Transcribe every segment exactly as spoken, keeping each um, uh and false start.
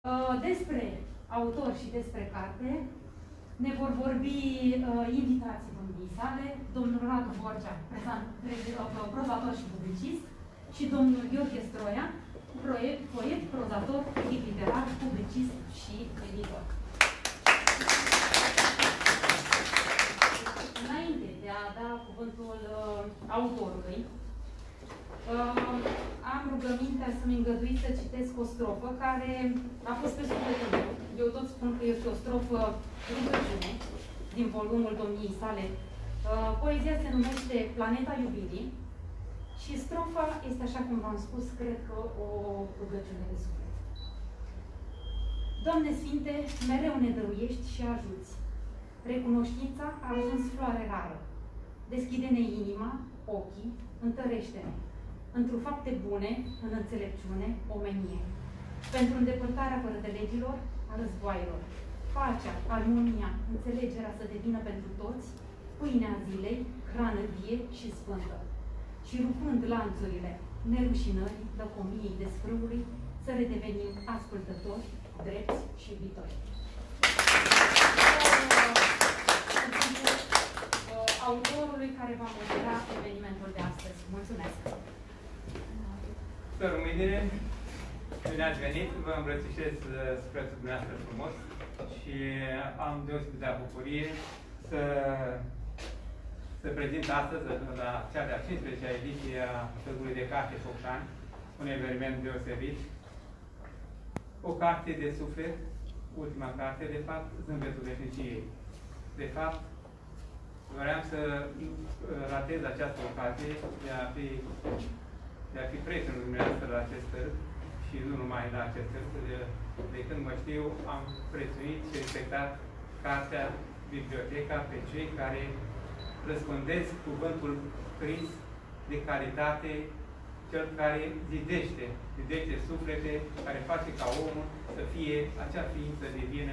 Despre autor și despre carte ne vor vorbi invitații domnii sale, domnul Radu Borcea, prozator și publicist, și domnul Gheorghe Stroia, proiect, poet, prozator, critic literar, publicist și editor. Înainte de a da cuvântul uh, autorului, uh, am rugămintea să-mi îngăduiți să citesc o strofă care a fost pe sufletul meu. Eu tot spun că este o strofă rugăciune din volumul domniei sale. Uh, poezia se numește Planeta Iubirii și strofa este, așa cum v-am spus, cred că o rugăciune de suflet. Doamne Sfinte, mereu ne dăruiești și ajuți. Recunoștința a ajuns floare rară. Deschide-ne inima, ochii, întărește-ne. Într-o fapte bune, în înțelepciune, omenie. Pentru îndepărtarea fără de legilor, a războaielor. Pacea, armonia, înțelegerea să devină pentru toți, pâinea zilei, hrană vie și sfântă. Și rupând lanțurile nerușinării, lăcomiei desfrâului, să redevenim ascultători, drepți și iubitori. Autorului care va modera evenimentul de astăzi. Mulțumesc! Să rămâine, bine ați venit, vă îmbrățișez spre dumneavoastră frumos și am deosebită bucurie să, să prezint astăzi, la cea de-a cincisprezecea ediție a Târgului de Carte Focșani, un eveniment deosebit, o carte de suflet, ultima carte, de fapt, Zâmbetul Veșniciei. De fapt, vreau să ratez această ocazie de a fi, de a fi prietenul dumneavoastră la acest târg și nu numai la acest târg, de, de când mă știu, am prețuit și respectat cartea, biblioteca pe cei care răspândesc cuvântul scris de calitate, cel care zidește, zidește suflete, care face ca omul să fie acea ființă divină,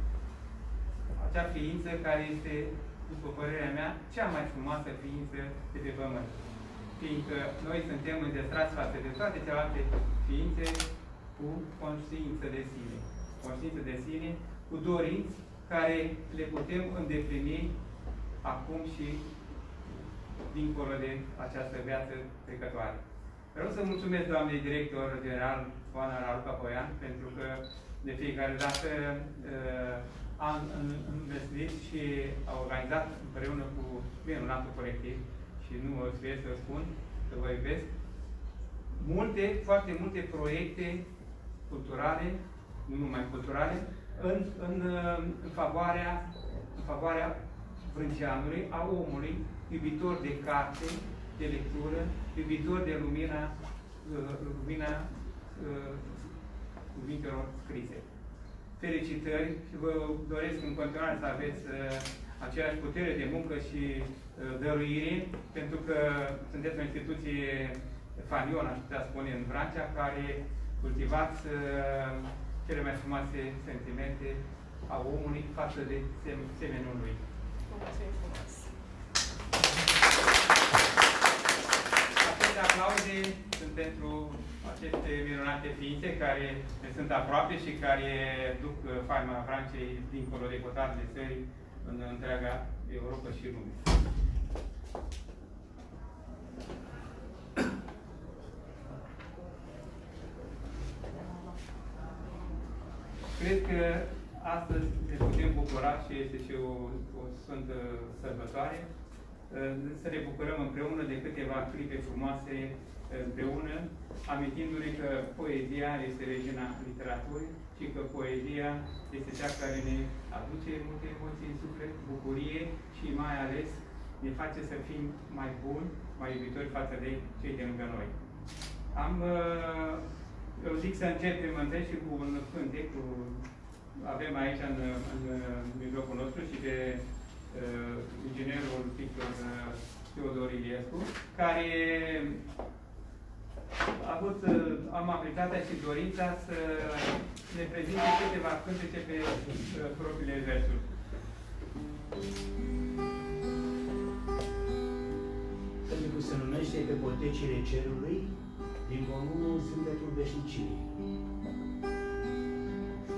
acea ființă care este, după părerea mea, cea mai frumoasă ființă de pe pământ. Fiindcă noi suntem înzestrați față de toate celelalte ființe cu conștiință de sine. Conștiință de sine, cu dorinți care le putem îndeplini acum și dincolo de această viață trecătoare. Vreau să mulțumesc doamnei director general Oana Raluca Poian, pentru că de fiecare dată uh, am investit și a organizat împreună cu minunatul colectiv și nu o să să spun, că vă iubesc, multe, foarte multe proiecte culturale, nu numai culturale, în, în, în, favoarea, în favoarea vrânceanului, a omului, iubitor de carte, de lectură, iubitor de lumina, lumina cuvintelor scrise. Felicitări și vă doresc în continuare să aveți uh, aceeași putere de muncă și uh, dăruire, pentru că sunteți o instituție fanion, aș putea spune, în Vrancea, care cultivați uh, cele mai frumoase sentimente a omului față de sem semenul lui. Aceste aplauze sunt pentru aceste minunate ființe care ne sunt aproape și care duc faima Vrancei dincolo de cotarele țării în întreaga Europa și lume. Cred că astăzi ne putem bucura și este și o, o sfântă sărbătoare, să ne bucurăm împreună de câteva clipe frumoase împreună, amintindu-ne că poezia este regina literaturii și că poezia este cea care ne aduce multe emoții în suflet, bucurie și mai ales ne face să fim mai buni, mai iubitori față de cei de lângă noi. Am, eu zic să începem întâi și cu un cântec, cu, avem aici în, în mijlocul nostru și pe uh, inginerul pictor uh, Teodor Iliescu, care a avut, am abilitatea și dorința să ne prezinte câteva cântece pe uh, propriile versuri. Cântecul se numește Pe potecile cerului, din volumul Zâmbetul Veșniciei.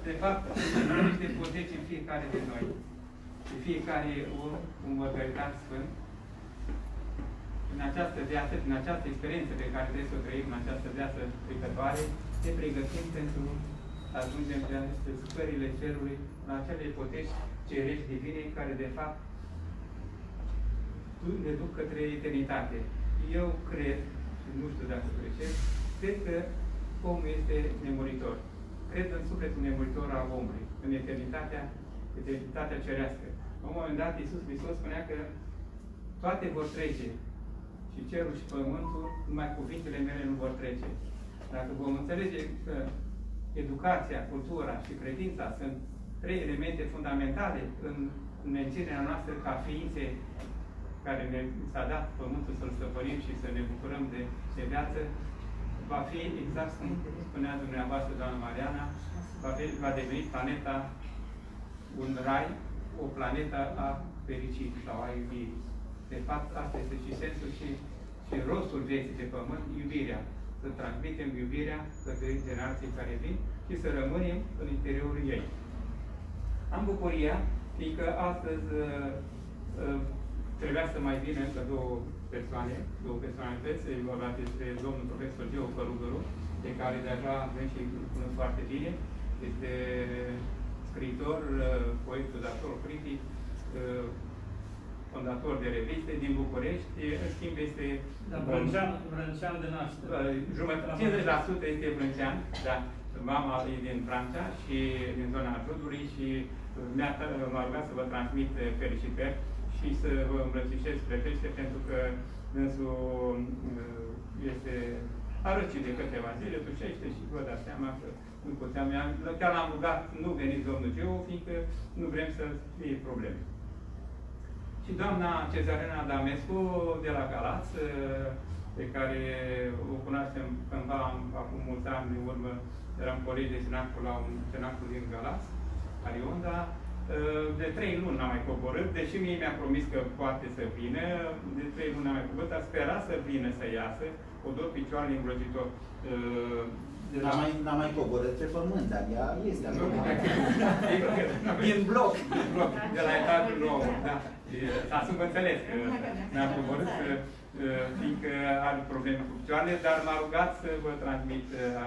de fapt, niște poteci în fiecare de noi. De fiecare om, un mărgăritar sfânt. În această viață, în această experiență pe care trebuie să o trăim, în această viață trecătoare, ne pregătim pentru a ajunge pe scările cerului, la acele poteci cerești divine, care de fapt ne duc către eternitate. Eu cred, și nu știu dacă greșesc, cred că omul este nemuritor. Cred în sufletul nemuritor al omului, în eternitatea, eternitatea cerească. La un moment dat, Iisus Hristos spunea că toate vor trece, și cerul și pământul, numai cuvintele mele nu vor trece. Dacă vom înțelege că educația, cultura și credința sunt trei elemente fundamentale în menținerea noastră ca ființe care ne s-a dat pământul să-l stăpânim și să ne bucurăm de, de viață, va fi exact cum spunea dumneavoastră, doamna Mariana, va, fi, va deveni planeta un rai, o planetă a fericirii sau a iubirii. De fapt, asta este și sensul și, și rostul vieții pe pământ, iubirea. Să transmitem iubirea către generații care vin și să rămânem în interiorul ei. Am bucuria, fiindcă astăzi uh, uh, trebuia să mai vină încă două persoane, două personalități, vorba despre domnul profesor Geo Călugăru, de care deja avem și cunosc foarte bine. Este scriitor, poet, dator, critic, fondator de reviste din București. În schimb este... Da, Brâncean, Brâncean de naștere. cincizeci la sută este Brâncean, da. Mama e din Franța și din zona Judului și m-a rugat să vă transmit felicitări și să vă îmbrățișez spre Pește, pentru că dânsul este arăcit de câteva zile, tușește și vă dați seama că nu puteam. Chiar l-am rugat, nu veniți domnul Geo, fiindcă nu vrem să fie probleme. Și doamna Cezarina Damescu de la Galați, pe care o cunoaștem cândva, acum mulți ani în urmă, eram colegi de cenacul la un cenacul din Galați, Arionda. De trei luni n-am mai coborât, deși mie mi-a promis că poate să vină, de trei luni n-am mai coborât, a sperat să vină, să iasă, cu două picioare îngrozitor. N-am mai, mai coborât pe pământ, dar ea este acolo. Din bloc. De la etajul nou, da. Dar să vă înțeles că mi-am coborât, fiindcă are probleme cu picioarele, dar m-a rugat să vă transmit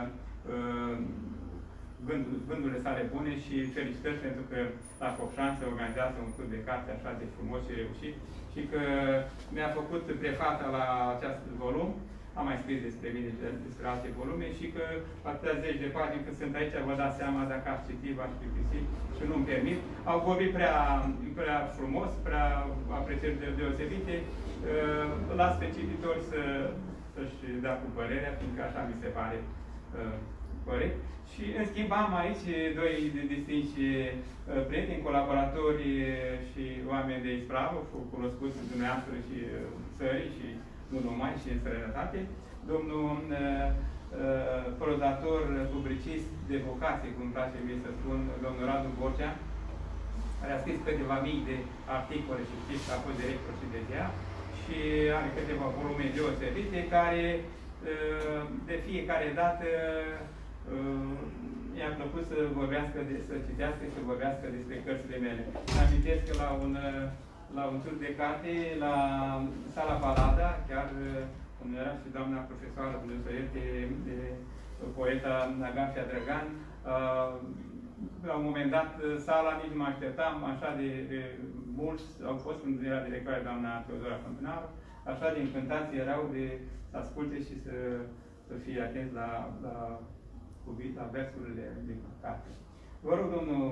gândurile sale bune și felicitări pentru că la Focșani se organizează un club de carte așa de frumos și reușit și că mi-a făcut prefata la acest volum. Am mai scris despre mine, despre alte volume și că atâtea zeci de pagini când sunt aici, vă dați seama dacă aș citi, v-aș plictisi și nu-mi permit. Au vorbit prea, prea frumos, prea aprecieri deosebite. Las pe cititori să, să-și dea cu părerea, fiindcă așa mi se pare corect. Și în schimb am aici doi distinși prieteni, colaboratori și oameni de ispravă, cunoscuți dumneavoastră și țării și nu numai, și în străinătate. Domnul uh, uh, prozator, publicist de vocație, cum îmi place mie să spun, domnul Radu Borcea, care a scris câteva mii de articole și știți că a fost director și de ziar și are câteva volume deosebite care uh, de fiecare dată uh, i-a plăcut să vorbească, de, să citească și să vorbească despre cărțile mele. Amintesc că la un uh, la un tur de carte, la sala Balada, chiar unde era și doamna profesoară Dumnezeu de, de poeta Agafia Drăgan. La un moment dat, sala nici nu mă așteptam, așa de, de mulți au fost când era directoare doamna Teodora Fântânaru, așa de încântați erau de să asculte și să, să fie atenți la, la, la versurile din carte. Vă rog, domnul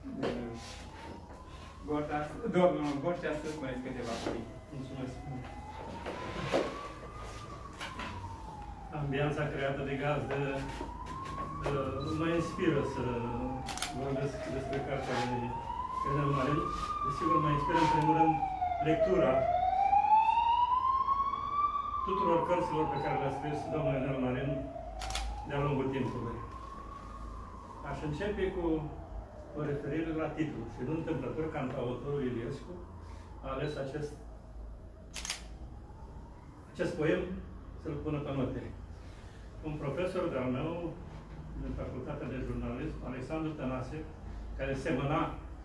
Borcea, domnul Borcea, să spuneți câteva cuvinte. Mulțumesc. Ambianța creată de gazdă uh, mă inspiră să vorbesc despre cartea de Enel Marin. Desigur, mă inspiră în primul rând lectura tuturor cărților pe care le-a scris domnul Enel Marin de-a lungul timpului. Aș începe cu o referire la titlu. Și nu întâmplător, cantautorul Iliescu a ales acest, acest poem să-l pună pe note. Un profesor de-al meu din Facultatea de Jurnalism, Alexandru Tănase, care semăna,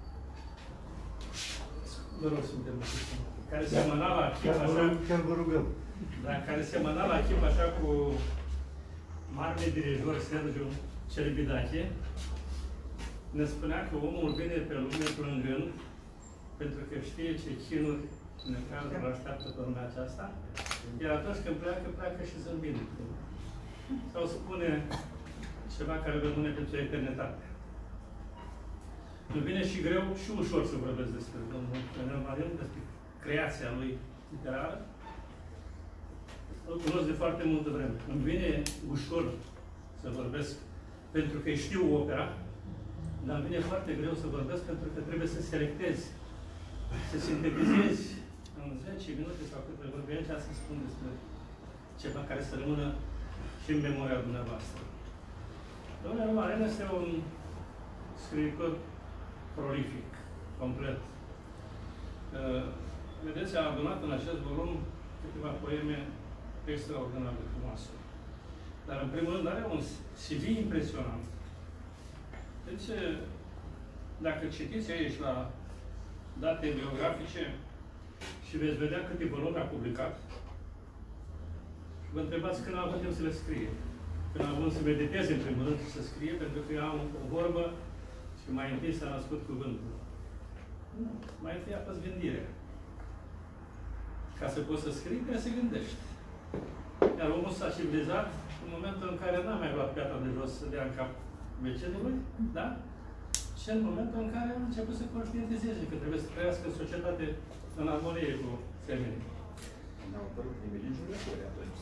vă rog, suntem care semăna la chip așa, chiar vă rugăm. Da, care semăna la chip așa cu marele dirijor Sergiu Celibidache, ne spunea că omul vine pe lume plângând pentru că știe ce chinuri necazuri îl așteaptă pe lumea aceasta, iar atunci când pleacă, pleacă și zâmbind. Sau spune ceva care rămâne pentru eternitate. Îmi vine și greu și ușor să vorbesc despre domnul Ionel Marin, despre creația lui literară. Îl cunosc de foarte multă vreme. Îmi vine ușor să vorbesc pentru că știu opera, dar îmi vine foarte greu să vorbesc pentru că trebuie să selectezi, să sintetizezi în zece minute sau câte vorbi aici să spun despre ceva care să rămână și în memoria dumneavoastră. Domnul Ionel Marin este un scriitor prolific, complet. Uh, vedeți, a adunat în acest volum câteva poeme extraordinar de frumoase. Dar, în primul rând, are un C V impresionant. Deci, dacă citiți aici la date biografice și veți vedea câte volumi a publicat, vă întrebați când a avut timp să le scrie. Când a avut să mediteze, în primul rând, să scrie, pentru că eu am o vorbă și mai întâi s-a născut cuvântul. Nu. Mai întâi a fost gândirea. Ca să poți să scrii, trebuie să gândești. Iar omul s-a civilizat în momentul în care n-a mai luat piatra de jos să dea în cap vecinului, da? Și în momentul în care a început să conștientizeze că trebuie să trăiască în societate în armonie cu semenii. Ne-au apărut nivelii în jurători atunci.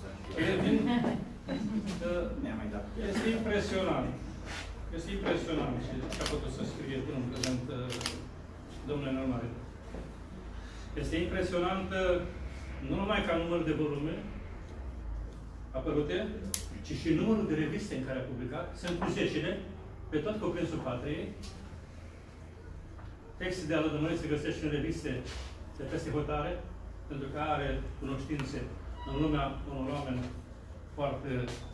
Este impresionant. Este impresionant și ce a putut să scrie până în prezent domnule Ionel Marin. Este impresionant nu numai ca număr de volume apărute, ci și numărul de reviste în care a publicat. Sunt cu zecile, pe tot cuprinsul patriei. Texte de alădămări se găsește în reviste de peste hotare, pentru că are cunoștințe în lumea unor oameni foarte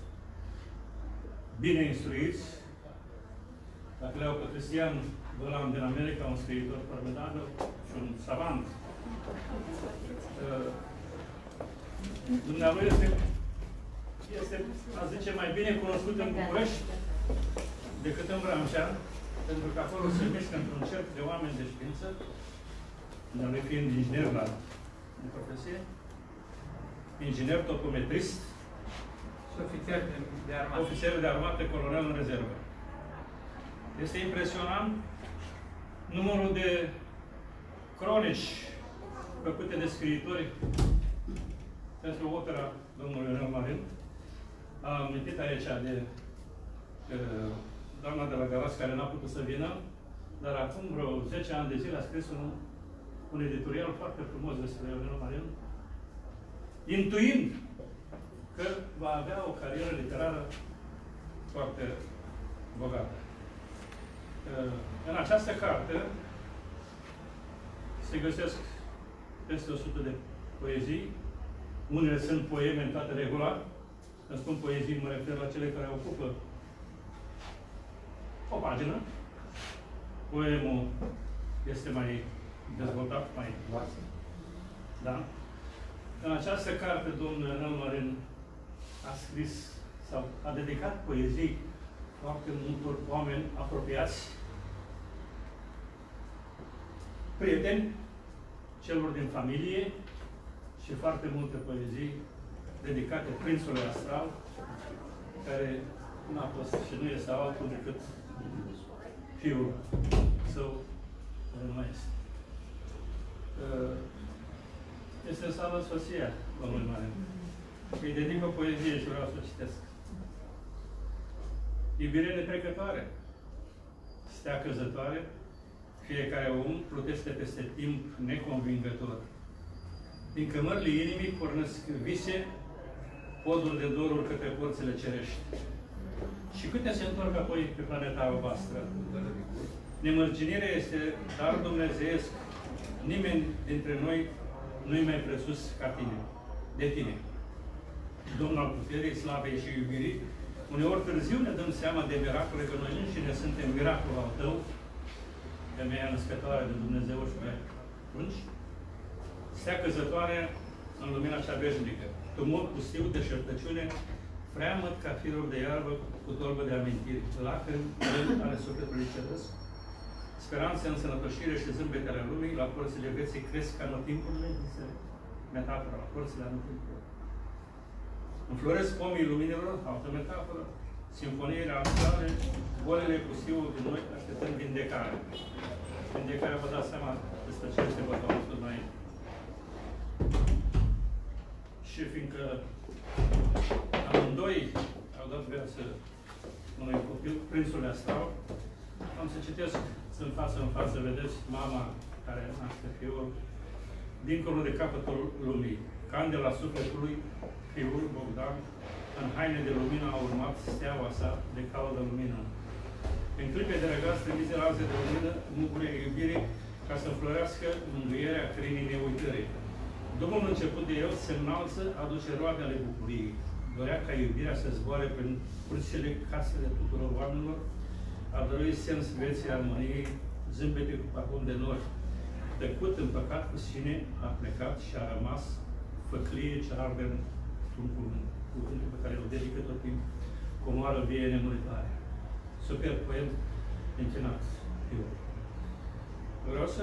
bine instruiți. Dacă le-au pe Cristian Vălan din America, un scriitor formidabil și un savant. Uh, Dumnealui este, este, a zice, mai bine cunoscut în București decât în Vrancea, pentru că acolo se mișcă într-un cerc de oameni de știință, Dumnealui fiind inginer la de profesie, inginer topometrist și ofițer de armată. Ofițer de armată, colonel în rezervă. Este impresionant numărul de cronici făcute de scriitori pentru opera domnului Ionel Marin. Am amintit aici de uh, doamna de la Galați, care n-a putut să vină, dar acum vreo zece ani de zile a scris un, un editorial foarte frumos despre Ionel Marin, intuind că va avea o carieră literară foarte bogată. În această carte se găsesc peste o sută de poezii. Unele sunt poeme în toată regula. Când spun poezii, mă refer la cele care ocupă o pagină. Poemul este mai dezvoltat, mai vast. Da? În această carte, domnul Ionel Marin a scris sau a dedicat poezii foarte multor oameni apropiați, prieteni, celor din familie și foarte multe poezii dedicate Prințului Astral, care n-a fost și nu este altul decât fiul său, care nu mai este. Este în sală soția domnului Marin. Îi dedic o poezie și vreau să o citesc. Iubire netrecătoare, stea căzătoare, fiecare om plutește peste timp neconvingător. Din cămările inimii pornesc vise, podul de doruri către porțile cerești. Și câte se întorc apoi pe planeta albastră? Nemărginirea este dar dumnezeiesc. Nimeni dintre noi nu-i mai presus ca tine, de tine. Domnul al puterii, slavei și iubirii, Uneori târziu ne dăm seama de miracole, că noi înșine suntem miracolul al tău, femeia născătoare de Dumnezeu și de atunci, stea căzătoare în lumina cea veșnică. Tumult, pustiu, deșertăciune, freamăt ca firul de iarbă cu tolbă de amintiri, lacrimi ale sufletului ceresc, speranțe în sănătoșire și zâmbete ale lumii, la porțile vieții cresc ca anotimpurile, este metafora, la porțile anotimpurile. Înfloresc pomii luminilor, altă metaforă, simfoniile alțare, bolile pustiului din noi, așteptând vindecare. Vindecarea, vă dați seama despre ce este vorba nostru noi. Și fiindcă amândoi au dat viață unui copil, prințul Astau, am să citesc în față în față, vedeți, mama care naște fiul, dincolo de capătul lumii, candela sufletului, fiul Bogdan, în haine de lumină a urmat steaua sa de caldă lumină. În clipe de răgaz trimise raze de lumină, mugure iubirii, ca să înflorească mângâierea crinii neuitării. Domnul început de el se înalță, aduce roade ale bucuriei. Dorea ca iubirea să zboare prin curțile casele tuturor oamenilor, a dăruit sens vieții armoniei, zâmbete cu parfum de nori. Tăcut în păcat cu sine, a plecat și a rămas făclie ce arde în cuvântul pe care îl dedică tot timpul, cu o moară vie nemuritoare. Super poem închinat. Vreau să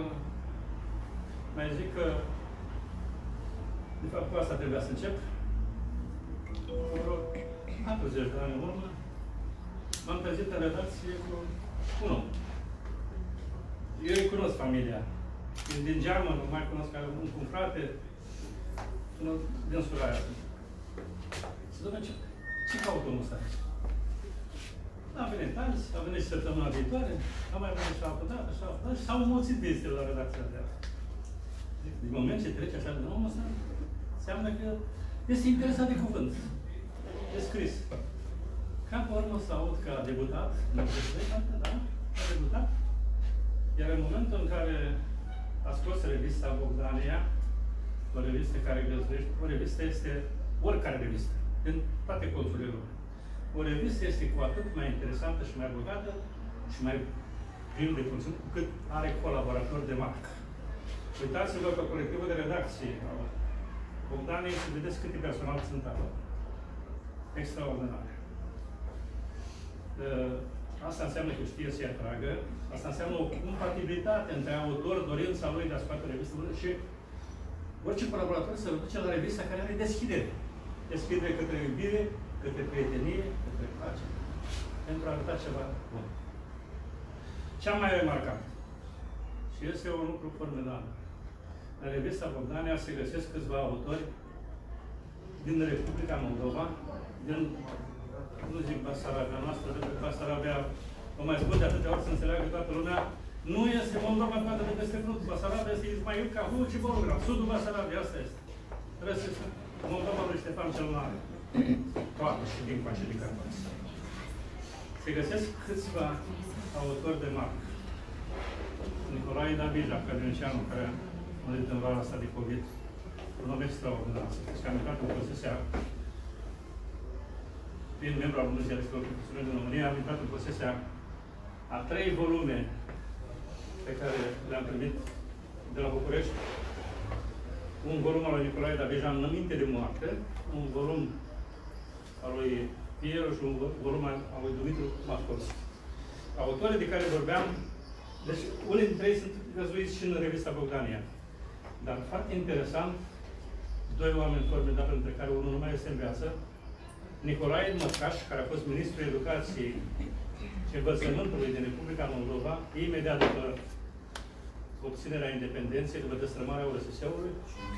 mai zic că, de fapt, cu asta trebuia să încep. Vreo patruzeci de ani în urmă, m-am trezit în redacție cu un om. Eu îi cunosc familia. Din Geamă, nu mai cunosc ca un cum frate, din Suraia. Să domnule, ce, ce caută omul ăsta? N-a venit azi, a venit și săptămâna viitoare, a mai venit și altă dată, și altă dată, și s-au mulțit vizitele la redacția de azi. Din moment ce trece așa de omul ăsta, înseamnă că este interesat de cuvânt. E scris. Ca pe urmă să aud că a debutat, nu știu, da? A debutat. Iar în momentul în care a scos revista Bogdania, o revistă care găzduiește, o revistă este oricare revistă, din toate colțurile lumii. O revistă este cu atât mai interesantă și mai bogată și mai plin de conținut, cât are colaboratori de marcă. Uitați-vă pe colectivul de redacție al Bogdaniei și vedeți câte personal sunt acolo. Extraordinare. Asta înseamnă că știe să-i atragă, asta înseamnă o compatibilitate între autor, dorința lui de a scoate revistă și orice colaborator să duce la revista care are deschidere. Deschidere către iubire, către prietenie, către pace, pentru a arăta ceva bun. Ce am mai remarcat? Și este un lucru formidabil. În revista Bogdania se găsesc câțiva autori din Republica Moldova, din, nu zic Basarabia noastră, pentru că Basarabia, o mai spun de atâtea ori să înțeleagă toată lumea, nu este Moldova toată de peste fruct. Basarabia este Ismail ca Hul și Volgram. Sudul Basarabia, asta este. Trebuie să Moldova lui Ștefan cel Mare. Toată și din coace de Carpați. Se găsesc câțiva autori de marcă. Nicolae Davija, Cărnicianu, care a murit în vara asta de COVID, un om extraordinar. Și am intrat în posesia, fiind membru al Uniunii Ziaristilor Profesionale din România, am intrat în posesia a trei volume pe care le-am primit de la București. Un volum al lui Nicolae Davija, Înainte de moarte, un volum al lui Piero și un volum al lui Dumitru Mascolski. Autorii de care vorbeam, deci unii dintre ei sunt găzduiți și în revista Bogdania. Dar foarte interesant, doi oameni formidabili, între care unul nu mai este în viață, Nicolae Măcaș, care a fost ministrul Educației și Învățământului din Republica Moldova, imediat după obținerea independenței, după destrămarea U R S S-ului.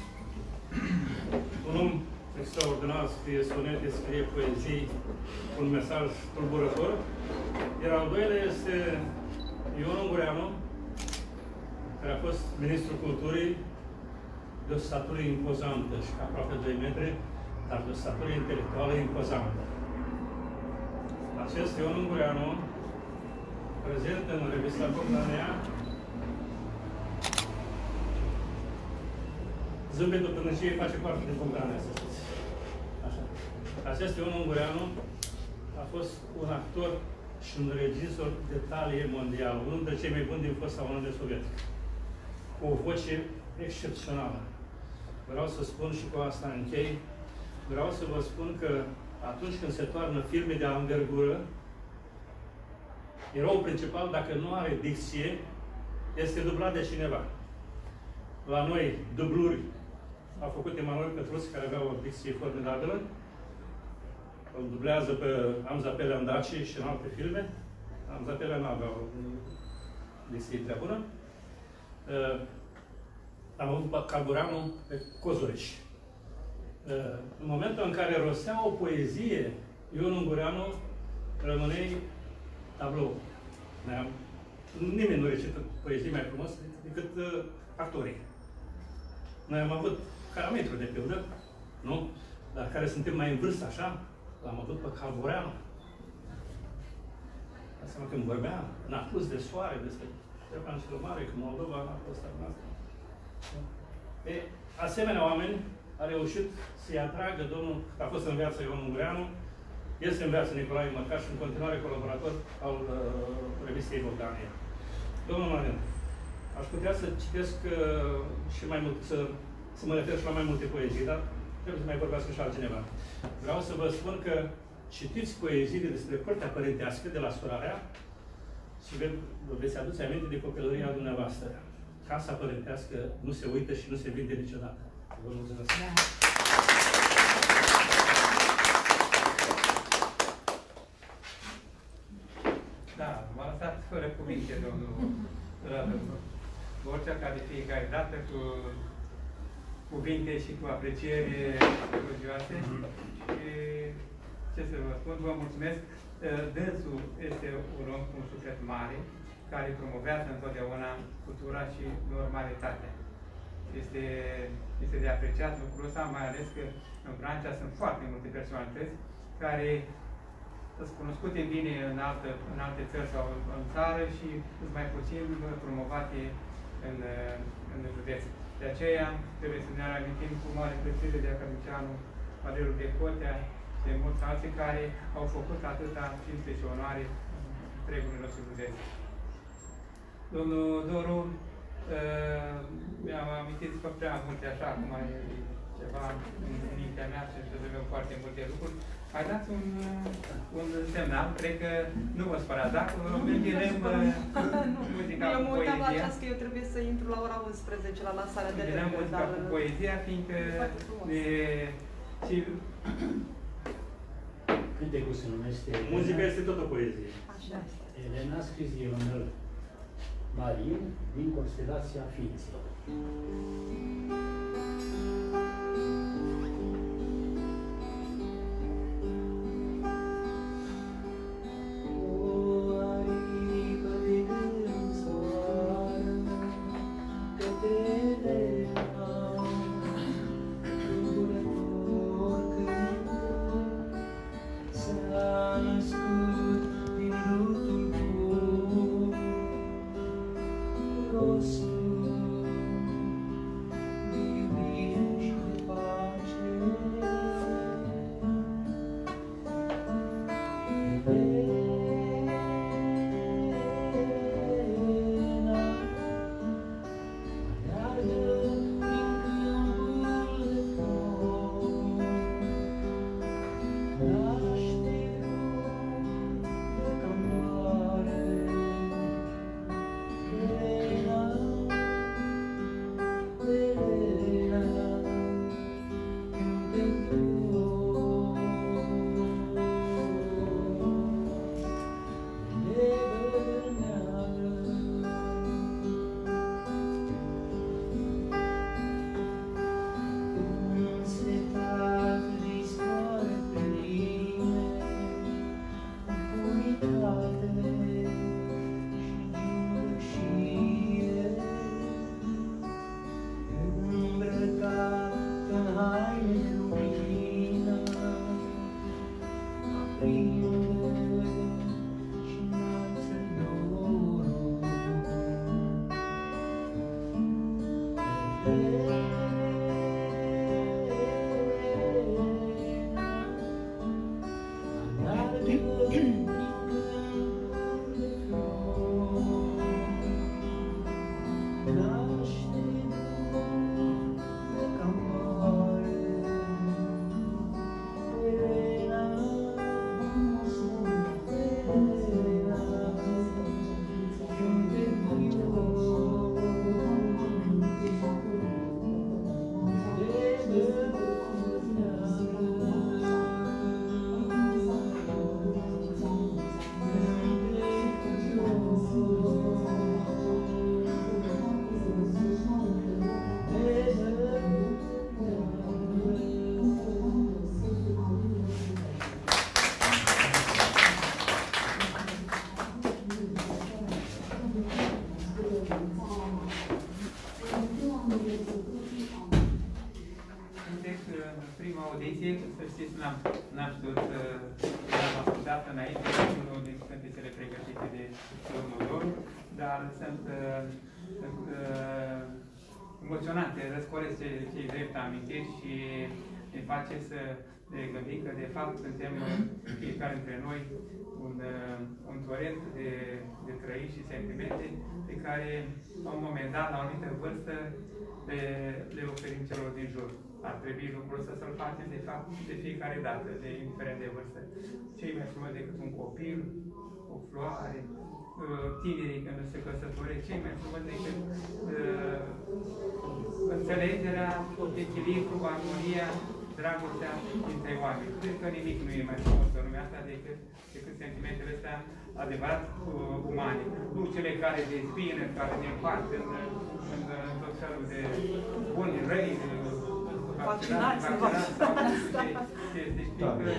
Un om extraordinar, scrie sonete, scrie poezii, un mesaj tulburător. Iar al doilea este Ion Ungureanu, care a fost ministrul culturii, de o statură impozantă și aproape doi metri, dar de o statură intelectuală impozantă. Acest Ion Ungureanu, prezent în revista Bogdania, zâmbetul pânăciei face parte din Bogdania, să știți. Așa. Acest Ion Ungureanu a fost un actor și un regizor de talie mondială, unul dintre cei mai buni din fosta Uniune Sovietică, cu o voce excepțională. Vreau să spun și cu asta închei, vreau să vă spun că atunci când se toarnă filme de anvergură, eroul principal, dacă nu are dicție, este dublat de cineva. La noi, dubluri a făcut Emanuel Petruț, care avea o dicție formidabilă. Îl dublează pe Amza Pelea în Daci și în alte filme. Amza Pelea nu avea o dicție prea bună. Uh, am avut pe Calbureanu pe Cozoriș. Uh, în momentul în care rostea o poezie, Ion Ungureanu rămânei tablou. Nimeni nu recită poezii mai frumos decât uh, actorii. Noi am avut Carametru, de pildă, nu? Dar care suntem mai în vârstă, așa, l-am avut pe Calbureanu. Asta când vorbea, n-a pus de soare, despre Ștefan cel Mare, că Moldova n-a fost armată. E, asemenea oameni a reușit să-i atragă domnul, a fost în viață Ion Ungureanu, este în viață Nicolae Mărcaș, în continuare colaborator al uh, revistei Bogdania. Domnul Marin, aș putea să citesc uh, și mai mult, să, să mă refer și la mai multe poezii, dar trebuie să mai vorbească și altcineva. Vreau să vă spun că citiți poeziile despre curtea părintească de la Surarea și ve vă veți aduce aminte de copilăria dumneavoastră. Casa părintească nu se uită și nu se vinde niciodată. Vă mulțumesc! Da. Da, m-a lăsat fără cuvinte, domnul Borcea, ca de fiecare dată, cu cuvinte și cu aprecieri elogioase. Și ce să vă spun, vă mulțumesc. Dânsul este un om cu un suflet mare, care promovează întotdeauna cultura și normalitatea. Este, este de apreciat lucrul ăsta, mai ales că în Francia sunt foarte multe personalități care sunt cunoscute bine în, altă, în alte țări sau în țară și sunt mai puțin promovate în, în județ. De aceea trebuie să ne amintim cu mare plăcere de academicianul Valeriu Decotea și de mulți alții care au făcut atâta cinste și onoare întregului nostru județ. Domnul Doru, uh, mi-am amintit că prea multe așa, acum e ceva în mintea mea și să vedem foarte multe lucruri. Mai dați un, un semnal, cred că nu vă spărați, dacă menținem muzica eu cu mă uitam la poezia. ceas că eu trebuie să intru la ora unsprezece la lansarea de Menținem muzica dar... cu poezia, fiindcă ne... Și... Cântecul se numește Elena. Muzica este tot o poezie. Așa este. Elena, scris de Ionel Marin, din constelația Ființei. Elena N-am știut, l-am ascultat înainte, unul din cântecele pregătite de domnul Doru, dar sunt uh, uh, emoționante, răscoresc cei, cei drept amintiri și ne face să ne gândim că, de fapt, suntem fiecare dintre noi un, un torent de, de trăiri și sentimente pe care, la un moment dat, la o anumită vârstă, le, le oferim celor din jur. Ar trebui lucrul ăsta să-l facem, de fapt, de fiecare dată, de indiferent de vârstă. Cei mai frumos decât un copil, o floare, tinerii când se căsătoresc, cei mai frumos decât uh, înțelegerea, echilibru, armonia, dragostea dintre oameni. Cred că nimic nu e mai frumos în lumea asta decât, decât sentimentele astea adevărat uh, umane. Nu cele care dezbină, care ne împart în, în, în tot felul de buni, răi, vaccinați, vaccinați. Deci, știi că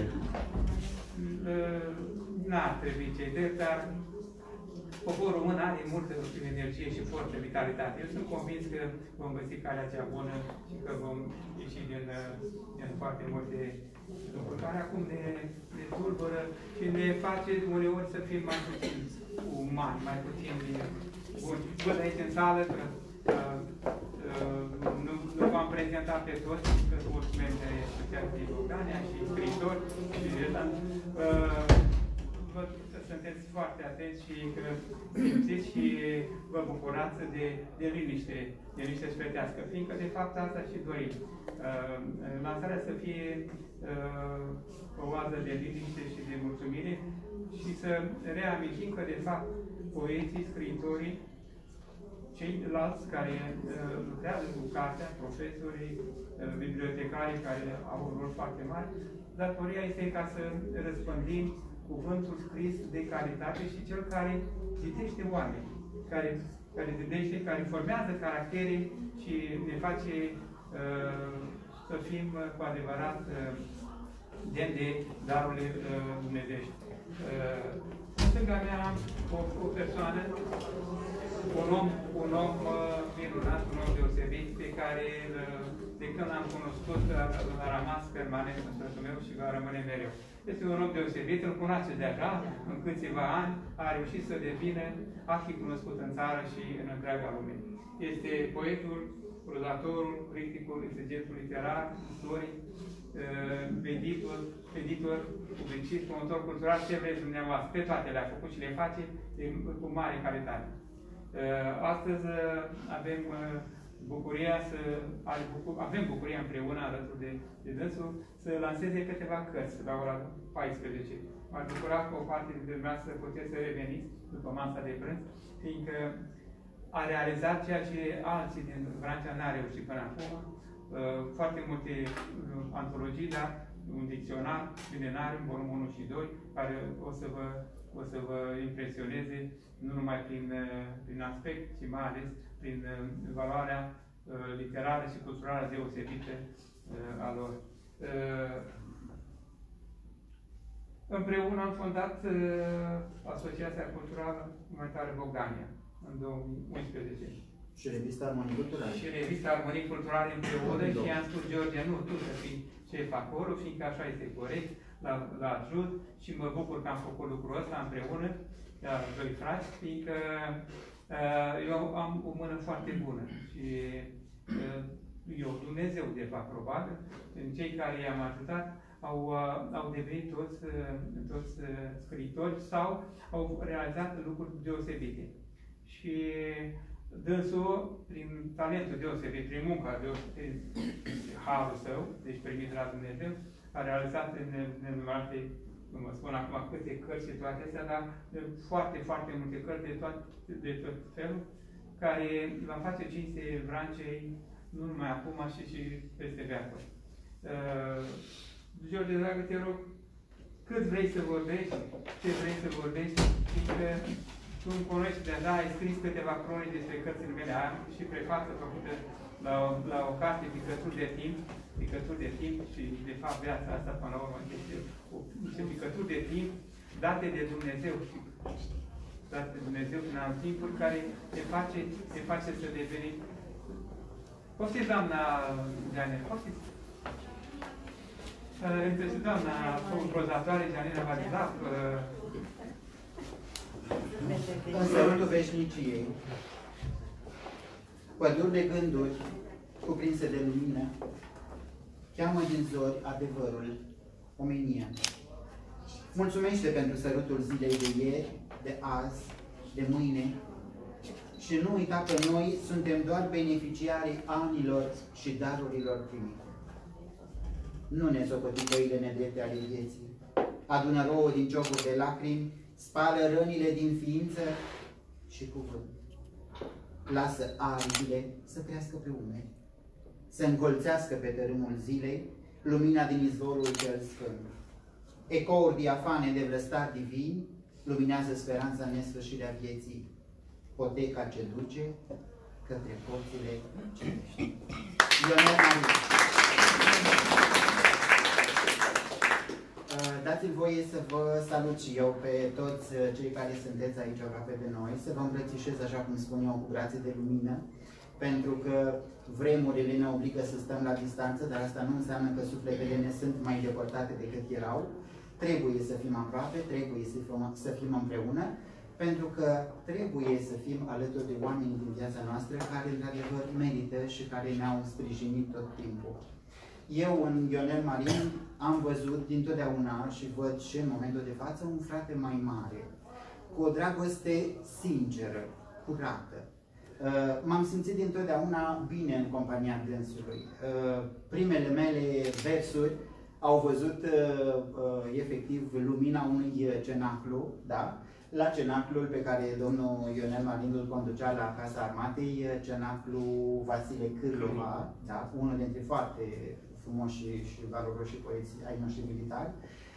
n-ar trebui cei drept, dar poporul român are multă energie și forță, vitalitate. Eu sunt convins că vom găsi calea cea bună și că vom ieși din, din foarte multe lucruri care acum ne, ne tulbură și ne face uneori să fim mai puțin umani, mai puțin buni. Văd aici în sală că uh, uh, nu, nu v-am prezentat pe toți, că sunt mulți membri ai Asociației Bogdania și scriitori și uh, văd că sunteți foarte atenți și că simțiți și vă bucurați de, de liniște, de liniște sufletească, fiindcă de fapt asta și dorim. Uh, lansarea să fie uh, o oază de liniște și de mulțumire și să reamintim că de fapt poeții, scriitorii, ceilalți care uh, lucrează cu cartea, profesorii, uh, bibliotecarii care au un rol foarte mare, datoria este ca să răspândim cuvântul scris de calitate și cel care citește oameni, care, care gândește, care formează caractere și ne face uh, să fim uh, cu adevărat uh, demn de darurile uh, dumnezeiești. Uh, în stânga mea am o, o persoană, un om, un om uh, minunat, un om deosebit, pe care uh, de când l-am cunoscut a, a rămas permanent în sufletul meu și va rămâne mereu. Este un om deosebit, îl cunoaște deja, în câțiva ani, a reușit să devină arhicunoscut în țară și în întreaga lume. Este poetul, prozatorul, criticul, exegetul literar, istoric, editor, editor, publicist, promotor cultural, ce vreți dumneavoastră, pe toate le-a făcut și le face cu mare calitate. Astăzi avem bucuria să avem bucuria împreună alături de, de dânsul să lanseze câteva cărți la ora paisprezece. M-ar bucura că o parte dintre dumneavoastră să puteți să reveniți după masa de prânz, fiindcă a realizat ceea ce alții din Vrancea n-a reușit până acum. Foarte multe antologii, dar un dicționar, milenarium, volumul unu și doi, care o să vă, o să vă impresioneze nu numai prin, prin aspect, ci mai ales prin valoarea literară și culturală deosebită a lor. Împreună am fondat Asociația Culturală Umanitară Bogdania în două mii unsprezece. Și revista Armonii Culturale. Și revista Armonii Culturale împreună și i-am spus, George, nu, tu să fii șef acolo, fiindcă așa este corect, la, la ajut și mă bucur că am făcut lucrul ăsta împreună, doi frați, fiindcă uh, eu am o mână foarte bună și uh, eu, Dumnezeu, de fapt, probabil, în cei care i-am ajutat, au, uh, au devenit toți, uh, toți uh, scriitori sau au realizat lucruri deosebite. Și Dânsul, prin talentul deosebit, prin munca deosebit, harul său, deci primit de la Dumnezeu, a realizat nenumărate, nu mă spun acum câte cărți și toate astea, dar foarte, foarte multe cărți de tot, de tot felul, care va face cinste Vrancei, nu numai acum, și, și peste veacuri. Uh, George, dragă, te rog, cât vrei să vorbești, ce vrei să vorbești, fiindcă tu îmi cunoști deja, ai scris câteva cronici despre cărțile mele, am și prefață făcută la o, la o carte, Picături de timp, Picături de timp și, de fapt, viața asta, până la urmă, este niște picături de timp date de Dumnezeu și date de Dumnezeu în alt timpuri, care te face, te face să deveni. Poftiți, doamna Giane, poftiți. Între și doamna prozatoare, Gianina Varizac, în sărutul veșniciei, păduri de gânduri cuprinse de lumină, cheamă din zori adevărul, omenia. Mulțumește pentru sărutul zilei de ieri, de azi, de mâine și nu uita că noi suntem doar beneficiarii anilor și darurilor primite. Nu ne socoti căile nedrepte ale vieții. Adună rouă din ciocuri de lacrimi, spală rănile din ființă și cuvânt. Lasă aripile să crească pe umeri, să încolțească pe tărâmul zilei lumina din izvorul cel sfânt. Ecouri diafane de vlăstari divini luminează speranța nesfârșită a vieții, poteca ce duce către porțile cerești. Ionel Marin. Dați-mi voie să vă salut și eu pe toți cei care sunteți aici aproape de noi, să vă îmbrățișez, așa cum spun eu, cu brațe de lumină, pentru că vremurile ne obligă să stăm la distanță, dar asta nu înseamnă că sufletele ne sunt mai depărtate decât erau. Trebuie să fim aproape, trebuie să fim, să fim împreună, pentru că trebuie să fim alături de oameni din viața noastră care, într-adevăr, merită și care ne-au sprijinit tot timpul. Eu, în Ionel Marin, am văzut dintotdeauna și văd și în momentul de față un frate mai mare, cu o dragoste sinceră, curată. M-am simțit dintotdeauna bine în compania dânsului. Primele mele versuri au văzut efectiv lumina unui cenaclu, da? La cenaclul pe care domnul Ionel Marin îl conducea la Casa Armatei, cenaclu Vasile Cârlova, da? Unul dintre foarte frumoși și valoroși poeți ai noștri militari.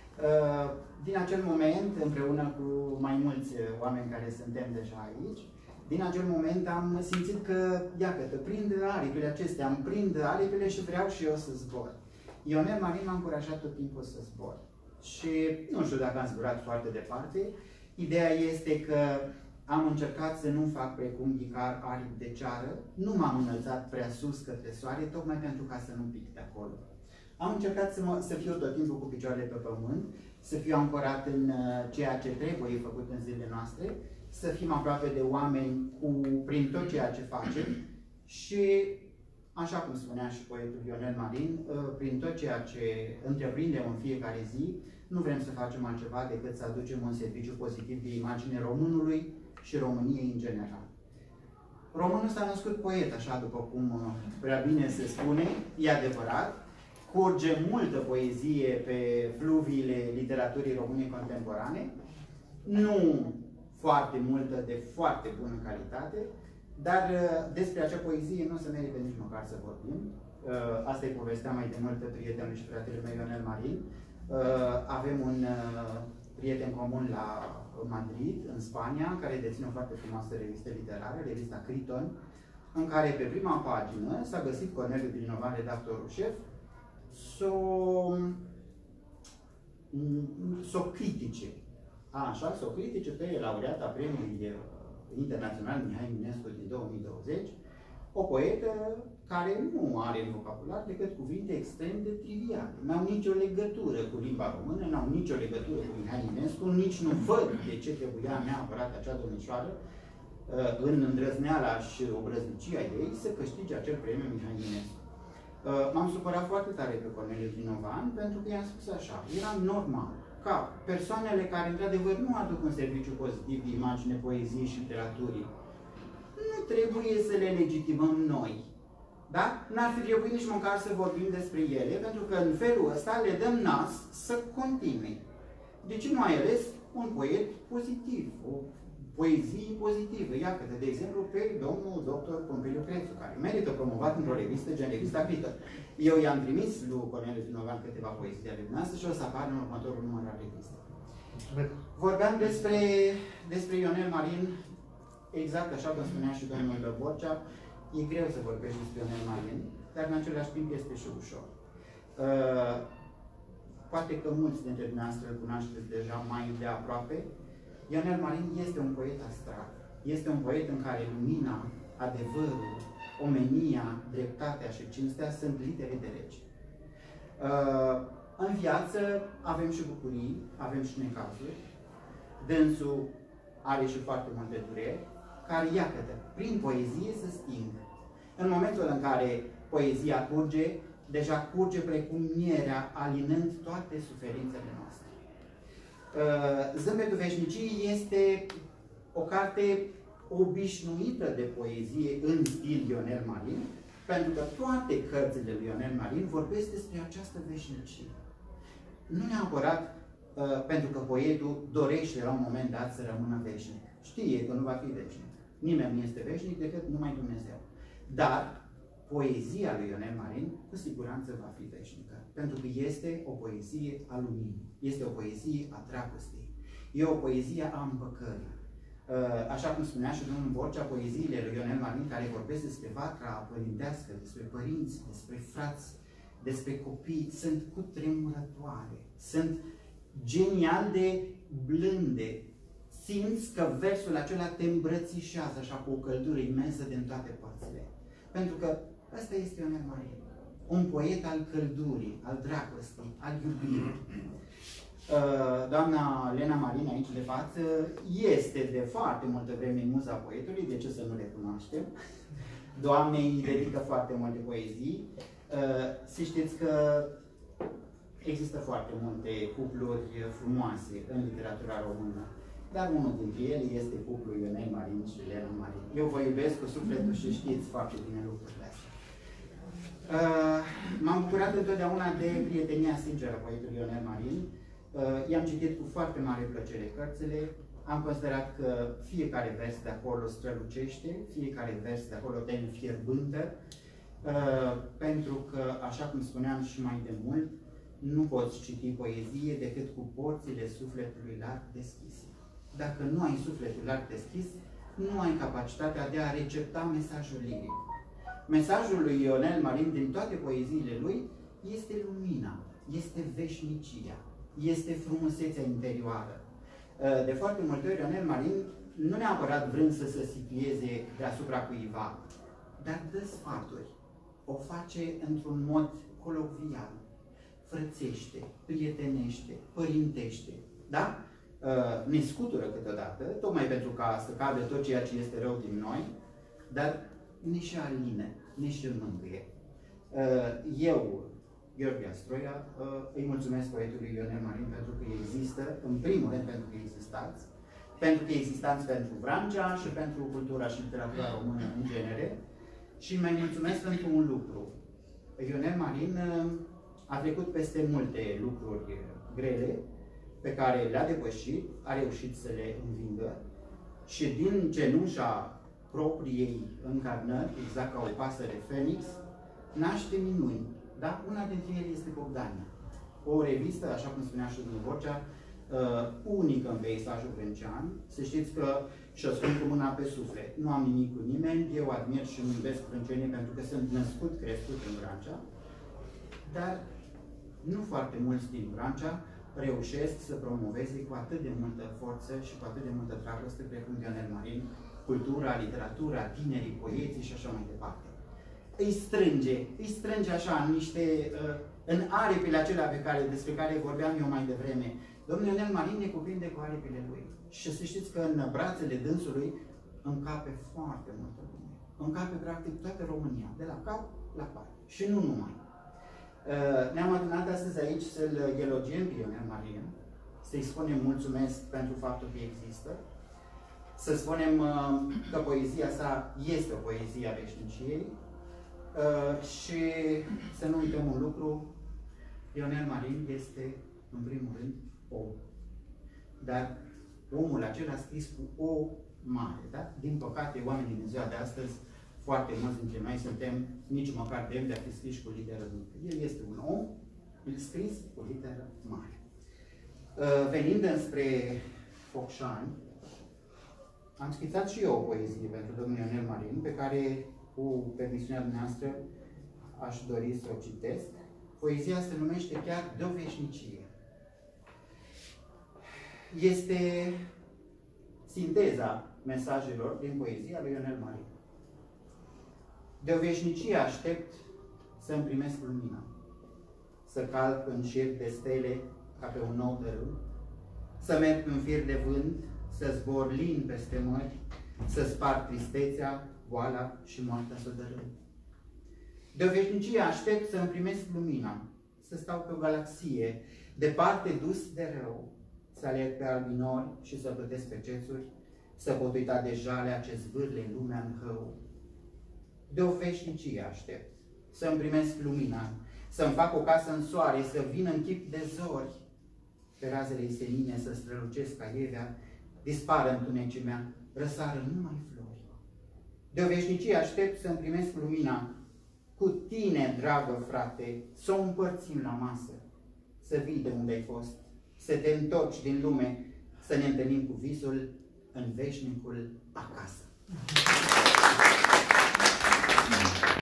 Din acel moment, împreună cu mai mulți oameni care suntem deja aici, din acel moment am simțit că, iată, prind aripile acestea, îmi prind aripile și vreau și eu să zbor. Ionel Marin m-a încurajat tot timpul să zbor. Și nu știu dacă am zburat foarte departe. Ideea este că am încercat să nu fac precum Ghicar aripi de ceară, nu m-am înălțat prea sus către soare, tocmai pentru ca să nu pic de acolo. Am încercat să, mă, să fiu tot timpul cu picioarele pe pământ, să fiu ancorat în ceea ce trebuie făcut în zilele noastre, să fim aproape de oameni cu, prin tot ceea ce facem și, așa cum spunea și poetul Ionel Marin, prin tot ceea ce întreprindem în fiecare zi, nu vrem să facem altceva decât să aducem un serviciu pozitiv de imagine românului și României în general. Românul s-a născut poet, așa după cum prea bine se spune, e adevărat. Curge multă poezie pe fluviile literaturii române contemporane, nu foarte multă, de foarte bună calitate, dar despre acea poezie nu se merită nici măcar să vorbim. Asta îi povestea mai de mult prietenul și fratele meu Ionel Marin. Avem un prieten comun la Madrid, în Spania, care deține o foarte frumoasă revistă literară, revista Criton, în care pe prima pagină s-a găsit Corneliu Drinovan, redactorul șef, să o critice. A, așa, să o critice pe laureata Premiului Internațional Mihai Eminescu din două mii douăzeci, o poetă care nu are în vocabular decât cuvinte extrem de triviale. N-au nicio legătură cu limba română, n-au nicio legătură cu Mihai Eminescu, nici nu văd de ce trebuia neapărat acea domnișoară, în îndrăzneala și obrăznicia ei, să câștige acel premiu Mihai Eminescu. M-am supărat foarte tare pe Corneliu Drinovan, pentru că i-am spus așa, era normal ca persoanele care, într-adevăr, nu aduc un serviciu pozitiv de imagine, poeziei și literaturii, nu trebuie să le legitimăm noi. Da? N-ar fi trebuit nici măcar să vorbim despre ele, pentru că în felul ăsta le dăm nas să continue. De ce nu ai ales un poet pozitiv, o poezie pozitivă? Iată, de exemplu, pe domnul doctor Pompiliu Crețu, care merită promovat într-o revistă gen Revista Crită. Eu i-am trimis lui Corneliu Finovan câteva poezii ale dumneavoastră și o să apară în următorul număr al revistei. Vorbeam despre, despre Ionel Marin, exact așa cum spunea și domnul Borcea. E greu să vorbești despre Ionel Marin, dar în același timp este și ușor. Uh, poate că mulți dintre dumneavoastră îl cunoașteți deja mai de aproape. Ionel Marin este un poet abstract. Este un poet în care lumina, adevărul, omenia, dreptatea și cinstea sunt litere de lege. Uh, în viață avem și bucurii, avem și necazuri. Dânsul are și foarte multe dureri, care, iată, prin poezie se sting. În momentul în care poezia curge, deja curge precum mierea, alinând toate suferințele noastre. Zâmbetul Veșniciei este o carte obișnuită de poezie în stil Ionel Marin, pentru că toate cărțile lui Ionel Marin vorbesc despre această veșnicie. Nu neapărat uh, pentru că poetul dorește la un moment dat să rămână veșnic. Știe că nu va fi veșnic. Nimeni nu este veșnic decât numai Dumnezeu. Dar poezia lui Ionel Marin cu siguranță va fi veșnică. Pentru că este o poezie a luminii. Este o poezie a dragostei. E o poezie a împăcării. Așa cum spunea și domnul Borcea, poeziile lui Ionel Marin care vorbesc despre vacra părintească, despre părinți, despre frați, despre copii, sunt cutremurătoare. Sunt genial de blânde. Simți că versul acela te îmbrățișează așa cu o căldură imensă din toate părțile. Pentru că ăsta este Ionel Marin. Un poet al căldurii, al dragostei, al iubirii. Doamna Lena Marin, aici de față, este de foarte multă vreme muza poetului, de ce să nu le cunoaștem? Doamnei îi dedică foarte multe poezii. Să știți că există foarte multe cupluri frumoase în literatura română, dar unul dintre ele este cuplul Ionel Marin și Lena Marin. Eu vă iubesc cu sufletul și știți foarte bine lucrurile astea. M-am bucurat întotdeauna de prietenia sinceră a poetului Ionel Marin. Uh, I-am citit cu foarte mare plăcere cărțile, am considerat că fiecare vers de acolo strălucește, fiecare vers de acolo te înfierbântă, uh, pentru că, așa cum spuneam și mai de mult, nu poți citi poezie decât cu porțile sufletului larg deschise. Dacă nu ai sufletul larg deschis, nu ai capacitatea de a recepta mesajul liric. Mesajul lui Ionel Marin din toate poeziile lui este lumina, este veșnicia. Este frumusețea interioară. De foarte multe ori, Ionel Marin, nu neapărat vrând să se situeze deasupra cuiva, dar dă sfaturi. O face într-un mod colocvial, frățește, prietenește, părintește. Da? Ne scutură câteodată, tocmai pentru ca să cadă tot ceea ce este rău din noi, dar ne și alină, ne și mângâie. Eu, Gheorghe Astroia, îi mulțumesc poetului Ionel Marin pentru că există, în primul rând pentru că existați, pentru că existați pentru Vrancea și pentru cultura și literatura română în genere, și mai mulțumesc pentru un lucru. Ionel Marin a trecut peste multe lucruri grele pe care le-a depășit, a reușit să le învingă și din cenușa propriei încarnări, exact ca o pasăre Fenix, naște minuni. Da? Una dintre ele este Bogdania. O revistă, așa cum spunea și domnul Borcea, uh, unică în peisajul vrâncean. Să știți că și-o spun cu mâna pe suflet. Nu am nimic cu nimeni, eu admir și îmi iubesc vrâncenii pentru că sunt născut, crescut în Vrancea, dar nu foarte mulți din Vrancea reușesc să promoveze cu atât de multă forță și cu atât de multă dragoste precum Ionel Marin, cultura, literatura, tinerii, poeții și așa mai departe. Îi strânge, îi strânge așa în niște, în aripile acelea pe care, despre care vorbeam eu mai devreme. Domnul Ionel Marin ne cuprinde cu aripile lui. Și să știți că în brațele dânsului încape foarte multă lume. Încape practic toată România, de la cap la cap. Și nu numai. Ne-am adunat astăzi aici să-l elogiem pe Ionel Marin, să-i spunem mulțumesc pentru faptul că există, să spunem uh, că poezia sa este o poezie a veșniciei uh, și să nu uităm un lucru, Lionel Marin este, în primul rând, om. Dar omul acela a scris cu O mare, da? Din păcate, oamenii din ziua de astăzi, foarte mulți dintre noi suntem nici măcar demni de a fi scris cu literă mică. El este un om, îl scris cu literă mare. Uh, venind înspre Focșani, am schițat și eu o poezie pentru domnul Lionel Marin, pe care, cu permisiunea dumneavoastră, aș dori să o citesc. Poezia se numește chiar De o veșnicie. Este sinteza mesajelor din poezia lui Lionel Marin. De o veșnicie aștept să-mi primesc lumina, să calc în șir de stele ca pe un nou tărâu, să merg în fir de vânt, să zbor lin peste mări, să sparg tristețea, boala și moartea să o dărâm. De o veșnicie aștept să-mi primesc lumina, să stau pe o galaxie, departe dus de rău, să alerg pe albinori și să plătesc pe cețuri, să pot uita de jalea ce zvârle lumea în hău. De o veșnicie aștept să-mi primesc lumina, să-mi fac o casă în soare, să vin în chip de zori, pe razele senine să strălucesc ca ievea, dispară întunecii mea, răsară numai flori. De o veșnicie aștept să-mi primesc lumina, cu tine, dragă frate, să o împărțim la masă, să vii de unde ai fost, să te întorci din lume, să ne întâlnim cu visul în veșnicul acasă.